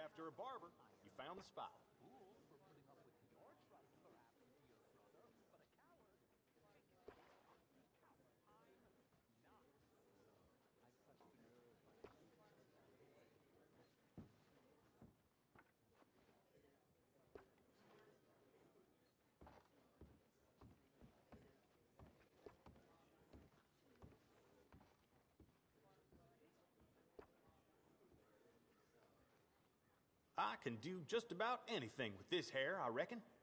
after a barber, you found the spot. I can do just about anything with this hair, I reckon.